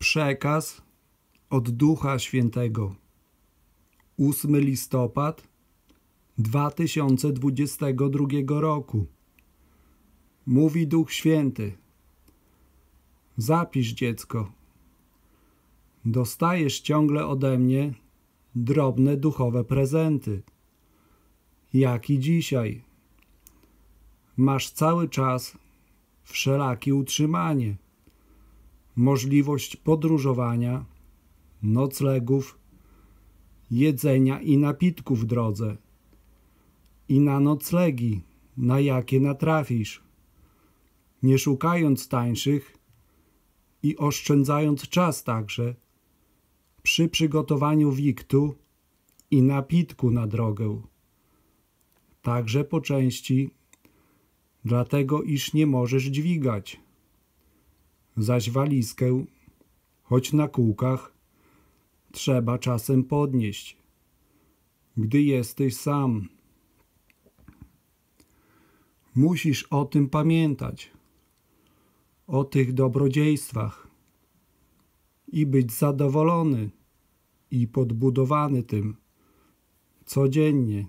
Przekaz od Ducha Świętego. 8 listopad 2022 roku. Mówi Duch Święty. Zapisz, dziecko. Dostajesz ciągle ode mnie drobne duchowe prezenty. Jak i dzisiaj. Masz cały czas wszelakie utrzymanie. Możliwość podróżowania, noclegów, jedzenia i napitków w drodze. I na noclegi, na jakie natrafisz, nie szukając tańszych i oszczędzając czas także przy przygotowaniu wiktu i napitku na drogę. Także po części dlatego, iż nie możesz dźwigać. Zaś walizkę, choć na kółkach, trzeba czasem podnieść, gdy jesteś sam. Musisz o tym pamiętać, o tych dobrodziejstwach i być zadowolony i podbudowany tym codziennie.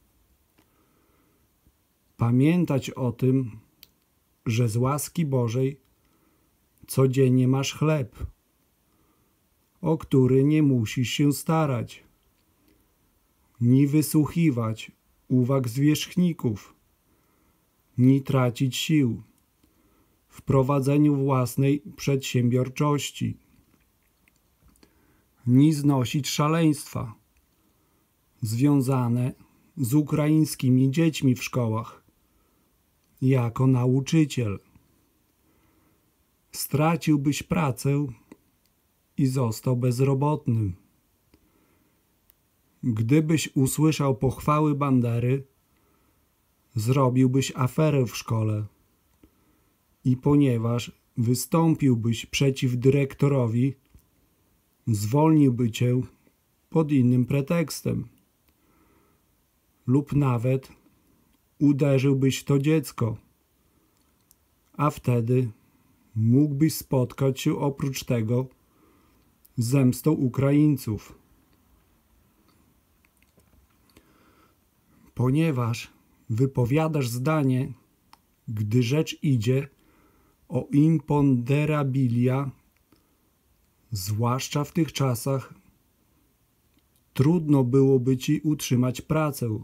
Pamiętać o tym, że z łaski Bożej codziennie masz chleb, o który nie musisz się starać, ni wysłuchiwać uwag zwierzchników, ni tracić sił w prowadzeniu własnej przedsiębiorczości, ni znosić szaleństwa związane z ukraińskimi dziećmi w szkołach jako nauczyciel. Straciłbyś pracę i został bezrobotnym. Gdybyś usłyszał pochwały Bandery, zrobiłbyś aferę w szkole i ponieważ wystąpiłbyś przeciw dyrektorowi, zwolniłby cię pod innym pretekstem lub nawet uderzyłbyś to dziecko, a wtedy mógłbyś spotkać się oprócz tego z zemstą Ukraińców. Ponieważ wypowiadasz zdanie, gdy rzecz idzie o imponderabilia, zwłaszcza w tych czasach, trudno byłoby ci utrzymać pracę.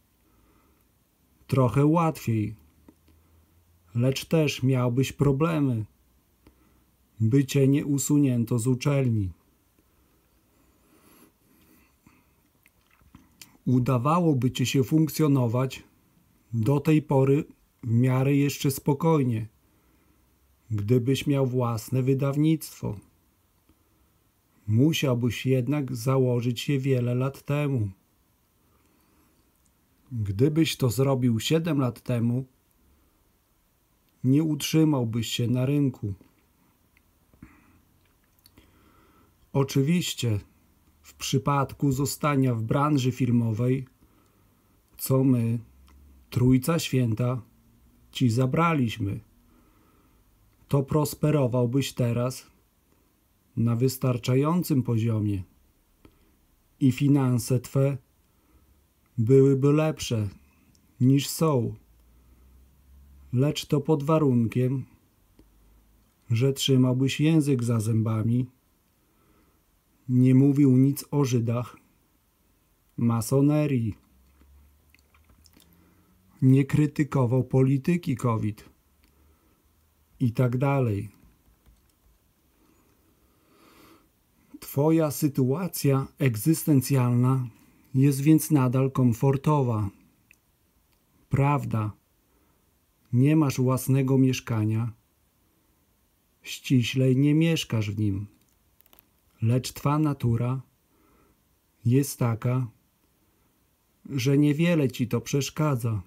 Trochę łatwiej, lecz też miałbyś problemy, by cię nie usunięto z uczelni. Udawałoby ci się funkcjonować do tej pory w miarę jeszcze spokojnie, gdybyś miał własne wydawnictwo. Musiałbyś jednak założyć je wiele lat temu. Gdybyś to zrobił 7 lat temu, nie utrzymałbyś się na rynku. Oczywiście, w przypadku zostania w branży filmowej, co my, Trójca Święta, ci zabraliśmy, to prosperowałbyś teraz na wystarczającym poziomie i finanse twe byłyby lepsze niż są, lecz to pod warunkiem, że trzymałbyś język za zębami, nie mówił nic o Żydach, masonerii, nie krytykował polityki COVID i tak dalej. Twoja sytuacja egzystencjalna jest więc nadal komfortowa. Prawda, nie masz własnego mieszkania, ściślej nie mieszkasz w nim, lecz twa natura jest taka, że niewiele ci to przeszkadza.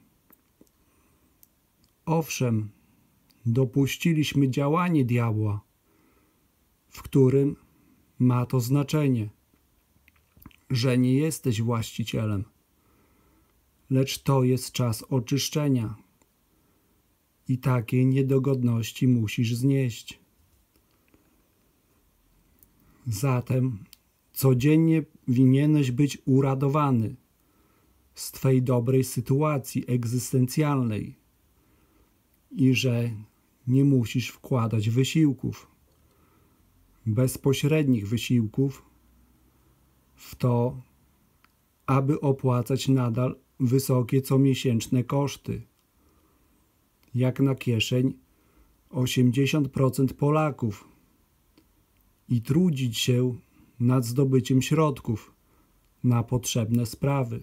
Owszem, dopuściliśmy działanie diabła, w którym ma to znaczenie, że nie jesteś właścicielem, lecz to jest czas oczyszczenia i takiej niedogodności musisz znieść. Zatem codziennie winieneś być uradowany z Twej dobrej sytuacji egzystencjalnej i że nie musisz wkładać wysiłków, bezpośrednich wysiłków w to, aby opłacać nadal wysokie comiesięczne koszty. Jak na kieszeń 80% Polaków i trudzić się nad zdobyciem środków na potrzebne sprawy.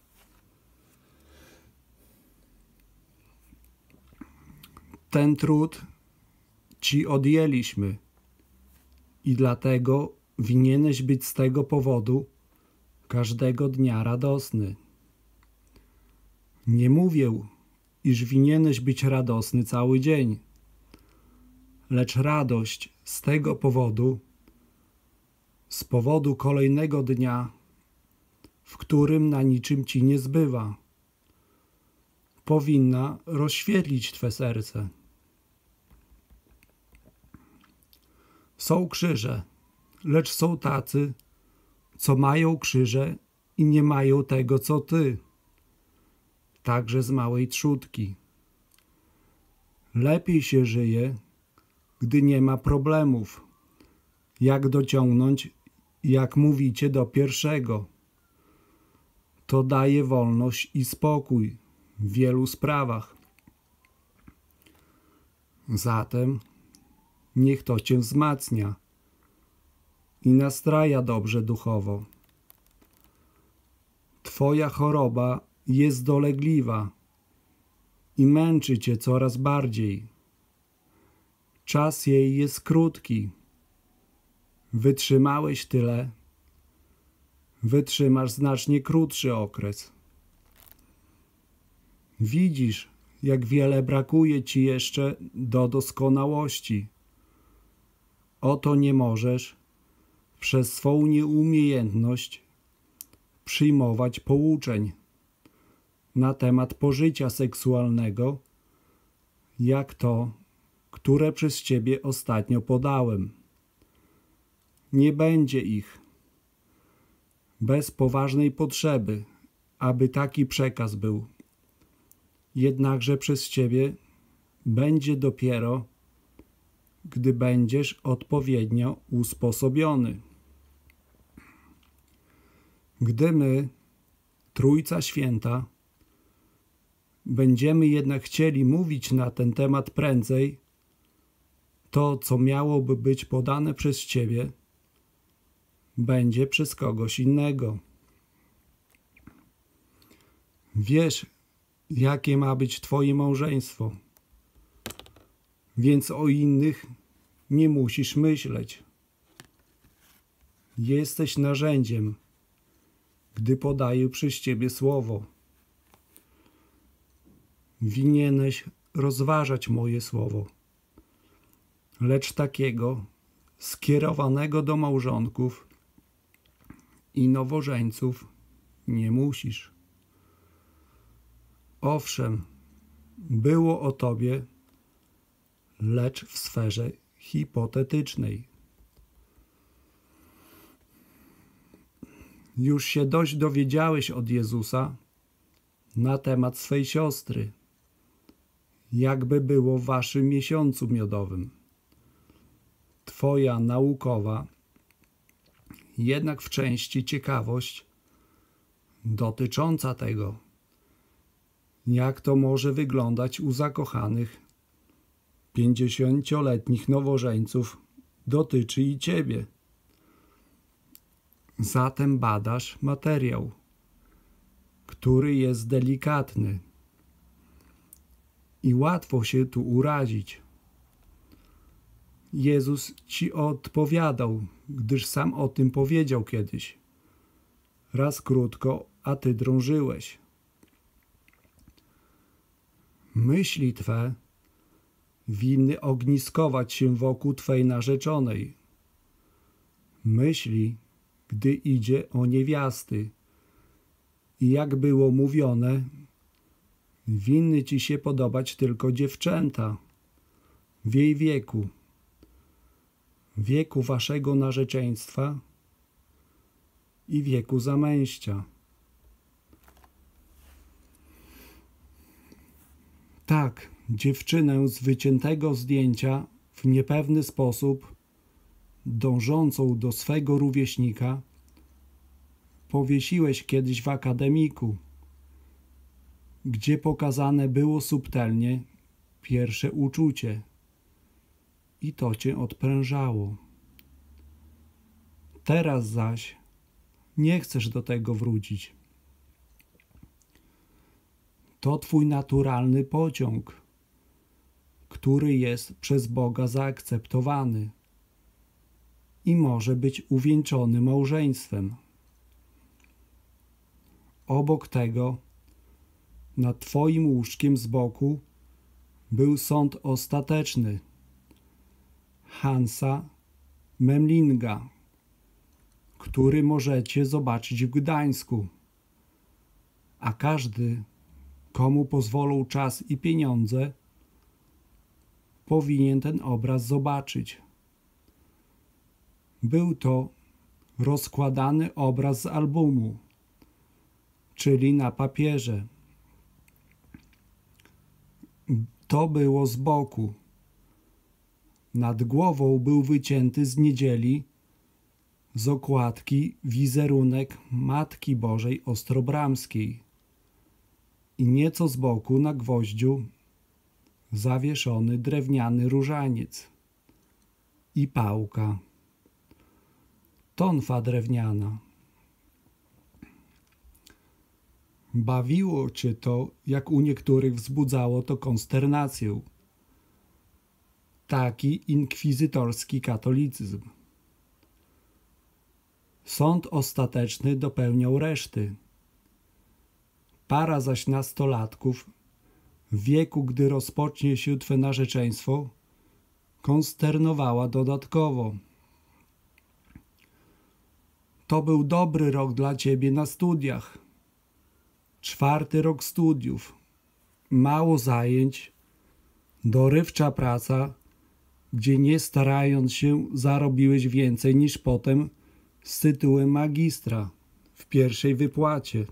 Ten trud Ci odjęliśmy i dlatego winieneś być z tego powodu każdego dnia radosny. Nie mówię, iż winieneś być radosny cały dzień, lecz radość z tego powodu, z powodu kolejnego dnia, w którym na niczym Ci nie zbywa, powinna rozświetlić Twe serce. Są krzyże, lecz są tacy, co mają krzyże i nie mają tego, co Ty, także z małej trzódki. Lepiej się żyje, gdy nie ma problemów, jak dociągnąć, jak mówicie, do pierwszego. To daje wolność i spokój w wielu sprawach. Zatem niech to Cię wzmacnia i nastraja dobrze duchowo. Twoja choroba jest dolegliwa i męczy Cię coraz bardziej. Czas jej jest krótki. Wytrzymałeś tyle, wytrzymasz znacznie krótszy okres. Widzisz, jak wiele brakuje Ci jeszcze do doskonałości. Oto nie możesz przez swą nieumiejętność przyjmować pouczeń na temat pożycia seksualnego, jak to, które przez Ciebie ostatnio podałem. Nie będzie ich. Bez poważnej potrzeby, aby taki przekaz był. Jednakże przez Ciebie będzie dopiero, gdy będziesz odpowiednio usposobiony. Gdy my, Trójca Święta, będziemy jednak chcieli mówić na ten temat prędzej, to, co miałoby być podane przez Ciebie, będzie przez kogoś innego. Wiesz, jakie ma być Twoje małżeństwo, więc o innych nie musisz myśleć. Jesteś narzędziem, gdy podaję przez Ciebie słowo. Winieneś rozważać moje słowo, lecz takiego skierowanego do małżonków i nowożeńców nie musisz. Owszem, było o Tobie, lecz w sferze hipotetycznej. Już się dość dowiedziałeś od Jezusa na temat swej siostry, jakby było w Waszym miesiącu miodowym. Twoja naukowa, jednak w części ciekawość dotycząca tego, jak to może wyglądać u zakochanych 50-letnich nowożeńców, dotyczy i Ciebie. Zatem badasz materiał, który jest delikatny i łatwo się tu urazić. Jezus Ci odpowiadał, gdyż sam o tym powiedział kiedyś. Raz krótko, a Ty drążyłeś. Myśli Twe winny ogniskować się wokół Twej narzeczonej. Myśli, gdy idzie o niewiasty. I jak było mówione, winny Ci się podobać tylko dziewczęta w jej wieku. wieku waszego narzeczeństwa i wieku zamęścia. Tak, dziewczynę z wyciętego zdjęcia w niepewny sposób, dążącą do swego rówieśnika, powiesiłeś kiedyś w akademiku, gdzie pokazane było subtelnie pierwsze uczucie i to cię odprężało. Teraz zaś nie chcesz do tego wrócić. To twój naturalny pociąg, który jest przez Boga zaakceptowany i może być uwieńczony małżeństwem. Obok tego, nad twoim łóżkiem z boku, był sąd ostateczny Hansa Memlinga, który możecie zobaczyć w Gdańsku, a każdy, komu pozwolą czas i pieniądze, powinien ten obraz zobaczyć. Był to rozkładany obraz z albumu, czyli na papierze. To było z boku. Nad głową był wycięty z niedzieli z okładki wizerunek Matki Bożej Ostrobramskiej i nieco z boku na gwoździu zawieszony drewniany różaniec i pałka. Tonfa drewniana. Bawiło cię to, jak u niektórych wzbudzało to konsternację. Taki inkwizytorski katolicyzm. Sąd ostateczny dopełniał reszty. Para zaś nastolatków, w wieku, gdy rozpocznie się twe narzeczeństwo, konsternowała dodatkowo. To był dobry rok dla ciebie na studiach. 4. rok studiów. Mało zajęć, dorywcza praca, gdzie nie starając się zarobiłeś więcej niż potem z tytułem magistra w pierwszej wypłacie.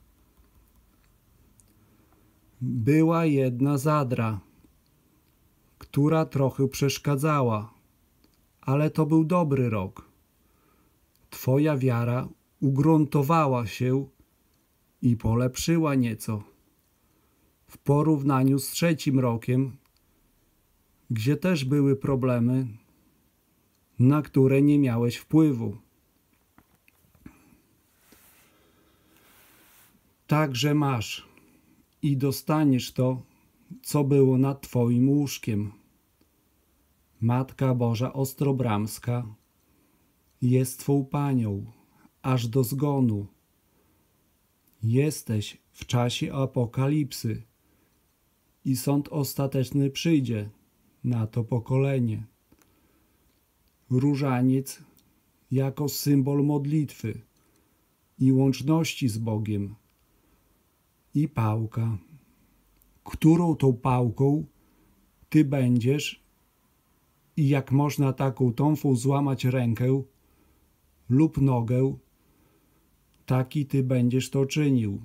Była jedna zadra, która trochę przeszkadzała, ale to był dobry rok. Twoja wiara ugruntowała się i polepszyła nieco w porównaniu z 3. rokiem, gdzie też były problemy, na które nie miałeś wpływu. Także masz i dostaniesz to, co było nad twoim łóżkiem. Matka Boża Ostrobramska jest twą panią, aż do zgonu. Jesteś w czasie apokalipsy i sąd ostateczny przyjdzie na to pokolenie. Różaniec jako symbol modlitwy i łączności z Bogiem i pałka, którą tą pałką ty będziesz i jak można taką tąfą złamać rękę lub nogę, taki ty będziesz to czynił.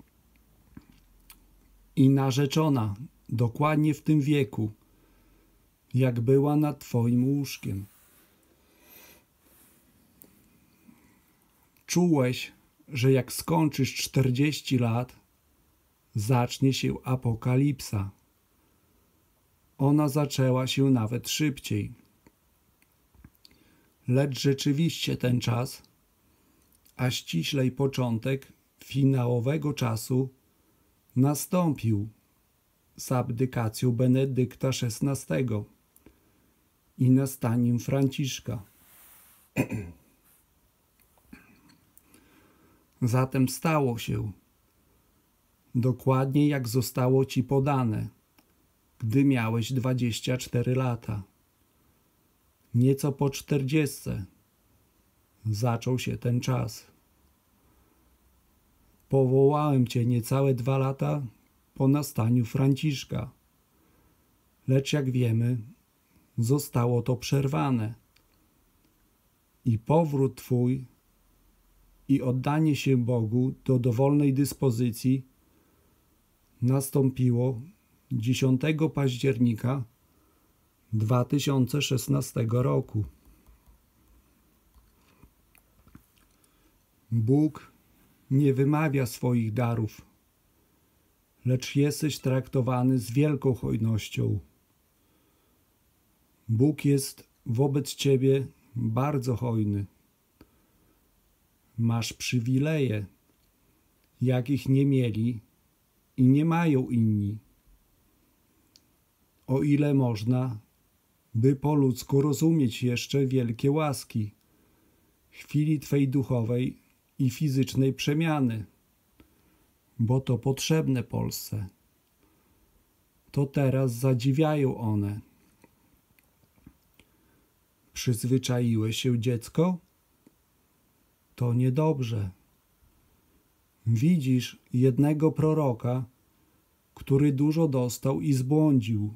I narzeczona dokładnie w tym wieku, jak była nad twoim łóżkiem. Czułeś, że jak skończysz 40 lat, zacznie się apokalipsa. Ona zaczęła się nawet szybciej. Lecz rzeczywiście ten czas, a ściślej początek finałowego czasu, nastąpił z abdykacją Benedykta XVI i nastaniem Franciszka. Zatem stało się dokładnie jak zostało ci podane, gdy miałeś 24 lata. Nieco po 40 zaczął się ten czas. Powołałem cię niecałe 2 lata po nastaniu Franciszka, lecz jak wiemy, zostało to przerwane i powrót Twój i oddanie się Bogu do dowolnej dyspozycji nastąpiło 10 października 2016 roku. Bóg nie wymawia swoich darów, lecz jesteś traktowany z wielką hojnością. Bóg jest wobec Ciebie bardzo hojny. Masz przywileje, jakich nie mieli i nie mają inni. O ile można, by po ludzku rozumieć jeszcze wielkie łaski, chwili Twej duchowej i fizycznej przemiany, bo to potrzebne Polsce. To teraz zadziwiają one. Przyzwyczaiłeś się, dziecko? To niedobrze. Widzisz jednego proroka, który dużo dostał i zbłądził.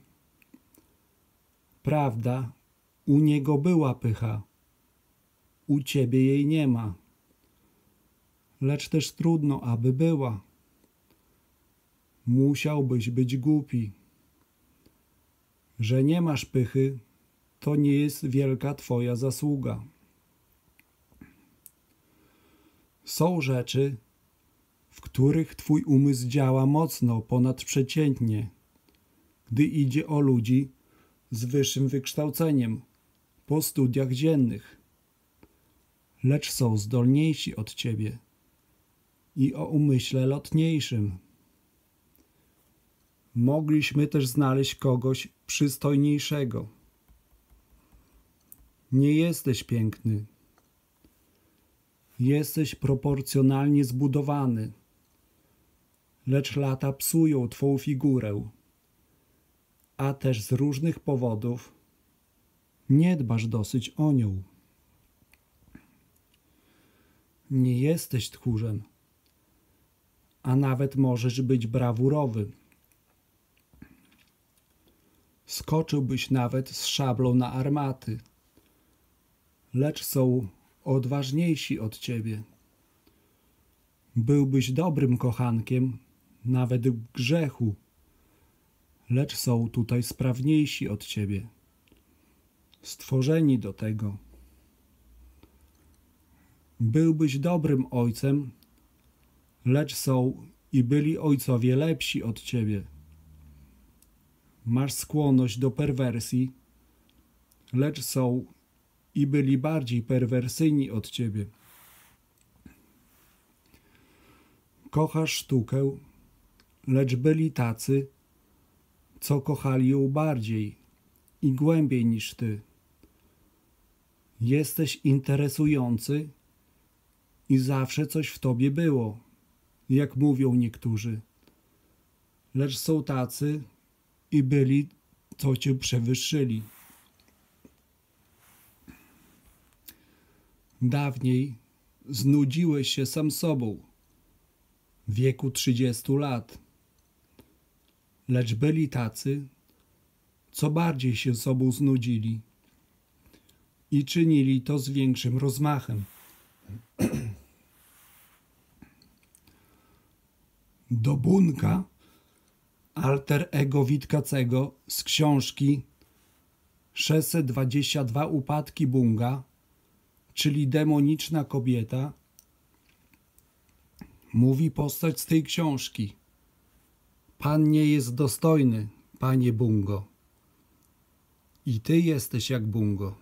Prawda, u niego była pycha, u ciebie jej nie ma. Lecz też trudno, aby była. Musiałbyś być głupi. Że nie masz pychy, to nie jest wielka twoja zasługa. Są rzeczy, w których twój umysł działa mocno ponadprzeciętnie, gdy idzie o ludzi z wyższym wykształceniem, po studiach dziennych. Lecz są zdolniejsi od ciebie i o umyśle lotniejszym. Mogliśmy też znaleźć kogoś przystojniejszego. Nie jesteś piękny. Jesteś proporcjonalnie zbudowany, lecz lata psują twą figurę, a też z różnych powodów nie dbasz dosyć o nią. Nie jesteś tchórzem, a nawet możesz być brawurowy. Skoczyłbyś nawet z szablą na armaty, lecz są odważniejsi od ciebie. Byłbyś dobrym kochankiem, nawet w grzechu, lecz są tutaj sprawniejsi od ciebie, stworzeni do tego. Byłbyś dobrym ojcem, lecz są i byli ojcowie lepsi od ciebie. Masz skłonność do perwersji, lecz są i byli bardziej perwersyjni od ciebie. Kochasz sztukę, lecz byli tacy, co kochali ją bardziej i głębiej niż ty. Jesteś interesujący i zawsze coś w tobie było, jak mówią niektórzy. Lecz są tacy i byli, co cię przewyższyli. Dawniej znudziłeś się sam sobą, w wieku 30 lat. Lecz byli tacy, co bardziej się sobą znudzili i czynili to z większym rozmachem. Do Bunka, alter ego Witkacego z książki 622 upadki Bunga, czyli demoniczna kobieta, mówi postać z tej książki: Pan nie jest dostojny, panie Bungo. I ty jesteś jak Bungo.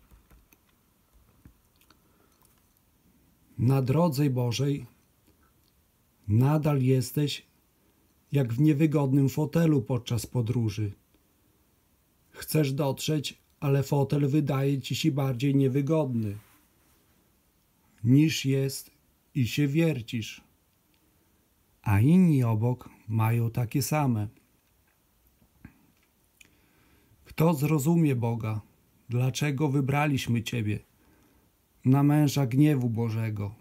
Na drodze Bożej nadal jesteś jak w niewygodnym fotelu podczas podróży. Chcesz dotrzeć, ale fotel wydaje ci się bardziej niewygodny niż jest i się wiercisz, a inni obok mają takie same. Kto zrozumie Boga, dlaczego wybraliśmy Ciebie na męża gniewu Bożego?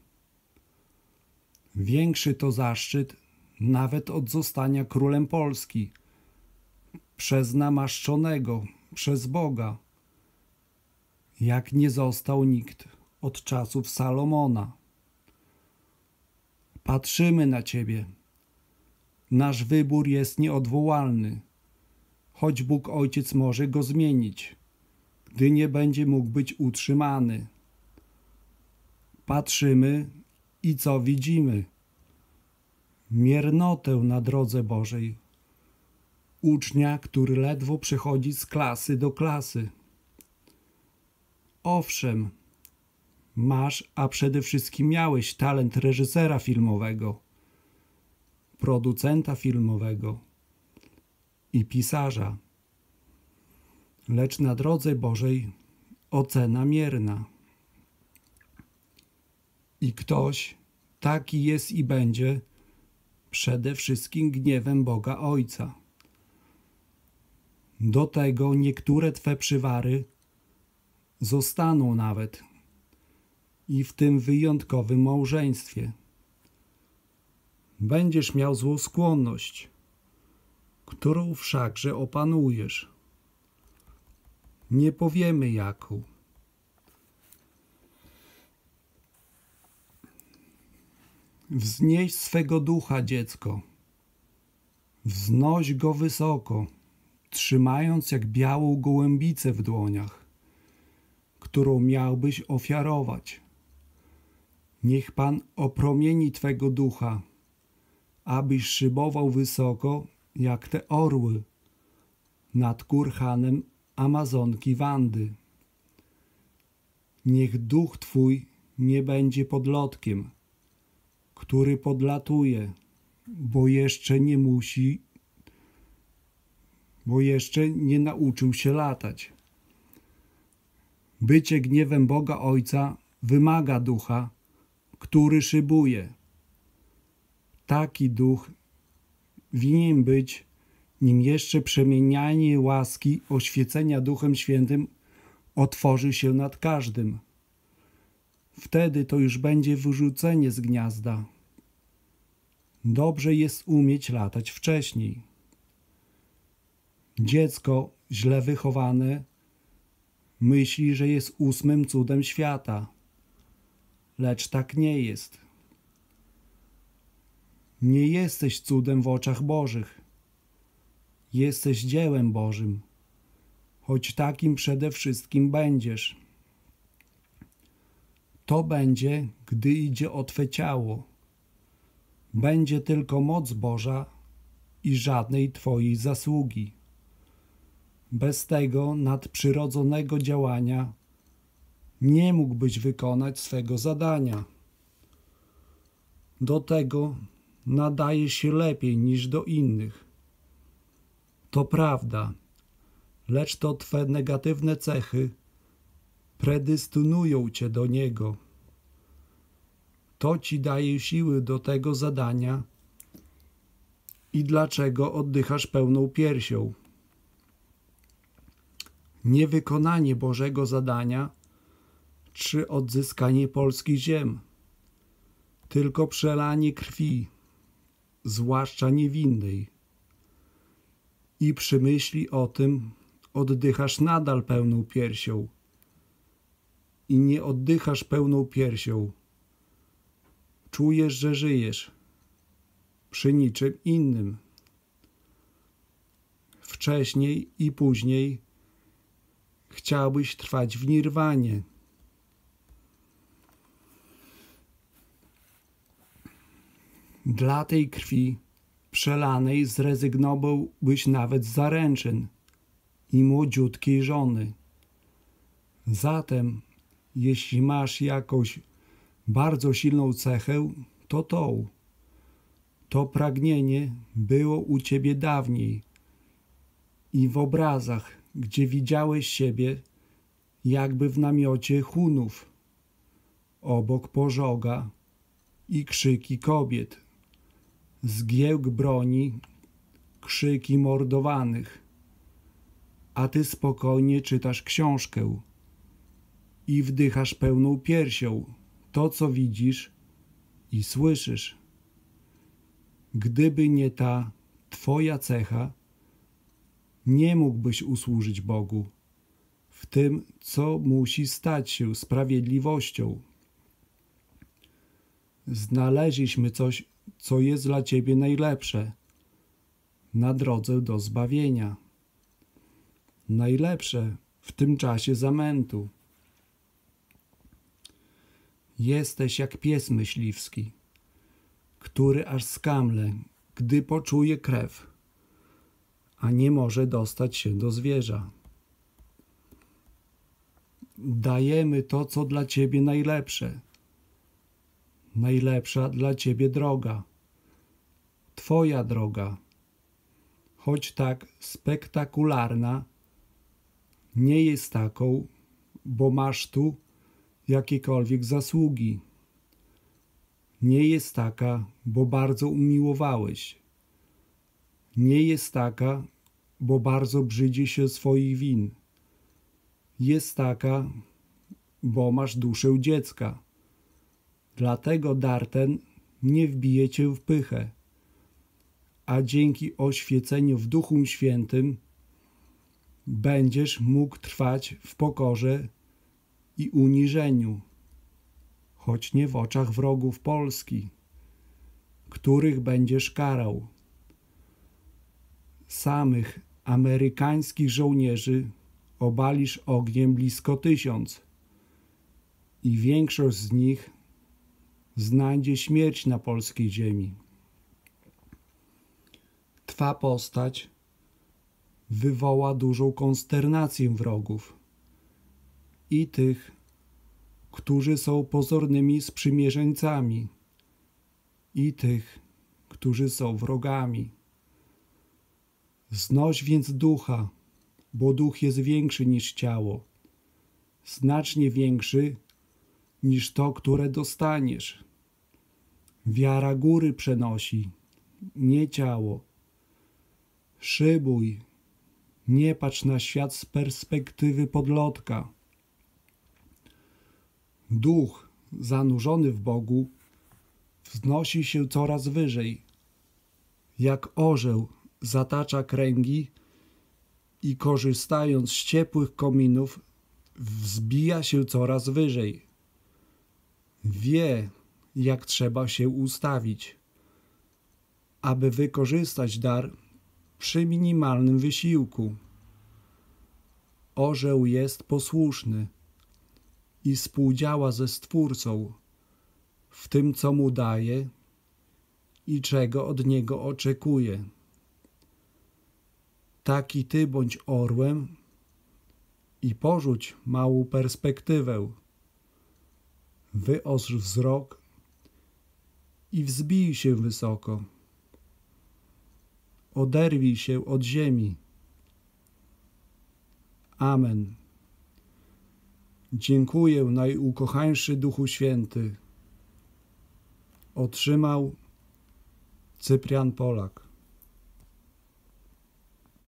Większy to zaszczyt nawet od zostania królem Polski, przez namaszczonego, przez Boga, jak nie został nikt od czasów Salomona. Patrzymy na Ciebie. Nasz wybór jest nieodwołalny, choć Bóg Ojciec może go zmienić, gdy nie będzie mógł być utrzymany. Patrzymy i co widzimy? Miernotę na drodze Bożej. Ucznia, który ledwo przechodzi z klasy do klasy. Owszem, masz, a przede wszystkim miałeś talent reżysera filmowego, producenta filmowego i pisarza. Lecz na drodze Bożej ocena mierna. I ktoś taki jest i będzie przede wszystkim gniewem Boga Ojca. Do tego niektóre Twe przywary zostaną nawet i w tym wyjątkowym małżeństwie. Będziesz miał złą skłonność, którą wszakże opanujesz. Nie powiemy jaką. Wznieś swego ducha, dziecko. Wznoś go wysoko, trzymając jak białą gołębicę w dłoniach, którą miałbyś ofiarować. Niech Pan opromieni Twego ducha, abyś szybował wysoko, jak te orły, nad kurhanem Amazonki Wandy. Niech duch Twój nie będzie podlotkiem, który podlatuje, bo jeszcze nie nauczył się latać. Bycie gniewem Boga Ojca wymaga ducha, który szybuje. Taki duch winien być, nim jeszcze przemienianie łaski oświecenia Duchem Świętym otworzy się nad każdym. Wtedy to już będzie wyrzucenie z gniazda. Dobrze jest umieć latać wcześniej. Dziecko źle wychowane myśli, że jest 8. cudem świata, lecz tak nie jest. Nie jesteś cudem w oczach Bożych. Jesteś dziełem Bożym, choć takim przede wszystkim będziesz. To będzie, gdy idzie o Twe ciało. Będzie tylko moc Boża i żadnej Twojej zasługi. Bez tego nadprzyrodzonego działania nie mógłbyś wykonać swego zadania. Do tego nadajesz się lepiej niż do innych. To prawda, lecz to Twe negatywne cechy predestynują Cię do niego. To Ci daje siły do tego zadania i dlaczego oddychasz pełną piersią. Niewykonanie Bożego zadania czy odzyskanie polskich ziem, tylko przelanie krwi, zwłaszcza niewinnej. I przy myśli o tym oddychasz nadal pełną piersią. I nie oddychasz pełną piersią. Czujesz, że żyjesz przy niczym innym. Wcześniej i później chciałbyś trwać w nirwanie. Dla tej krwi przelanej zrezygnowałbyś nawet z zaręczyn i młodziutkiej żony. Zatem, jeśli masz jakąś bardzo silną cechę, to tą. To pragnienie było u Ciebie dawniej i w obrazach, gdzie widziałeś siebie jakby w namiocie Hunów, obok pożoga i krzyki kobiet, zgiełk broni, krzyki mordowanych, a Ty spokojnie czytasz książkę i wdychasz pełną piersią to, co widzisz i słyszysz. Gdyby nie ta Twoja cecha, nie mógłbyś usłużyć Bogu w tym, co musi stać się sprawiedliwością. Znaleźliśmy coś, co jest dla Ciebie najlepsze na drodze do zbawienia. Najlepsze w tym czasie zamętu. Jesteś jak pies myśliwski, który aż skamle, gdy poczuje krew, a nie może dostać się do zwierza. Dajemy to, co dla Ciebie najlepsze. Najlepsza dla Ciebie droga. Twoja droga, choć tak spektakularna, nie jest taką, bo masz tu jakiekolwiek zasługi. Nie jest taka, bo bardzo umiłowałeś. Nie jest taka, bo bardzo brzydzi się swoich win. Jest taka, bo masz duszę dziecka. Dlatego dar ten nie wbije cię w pychę, a dzięki oświeceniu w Duchu Świętym będziesz mógł trwać w pokorze i uniżeniu, choć nie w oczach wrogów Polski, których będziesz karał. Samych amerykańskich żołnierzy obalisz ogniem blisko 1000 i większość z nich znajdzie śmierć na polskiej ziemi. Twa postać wywoła dużą konsternację wrogów i tych, którzy są pozornymi sprzymierzeńcami, i tych, którzy są wrogami. Znoś więc ducha, bo duch jest większy niż ciało, znacznie większy niż to, które dostaniesz. Wiara góry przenosi, nie ciało. Szybuj, nie patrz na świat z perspektywy podlotka. Duch zanurzony w Bogu wznosi się coraz wyżej. Jak orzeł zatacza kręgi i korzystając z ciepłych kominów wzbija się coraz wyżej. Wie, jak trzeba się ustawić, aby wykorzystać dar przy minimalnym wysiłku. Orzeł jest posłuszny i współdziała ze Stwórcą w tym, co mu daje i czego od niego oczekuje. Taki ty bądź orłem i porzuć małą perspektywę. Wyostrz wzrok i wzbij się wysoko. Oderwij się od ziemi. Amen. Dziękuję, najukochańszy Duchu Święty. Otrzymał Cyprian Polak.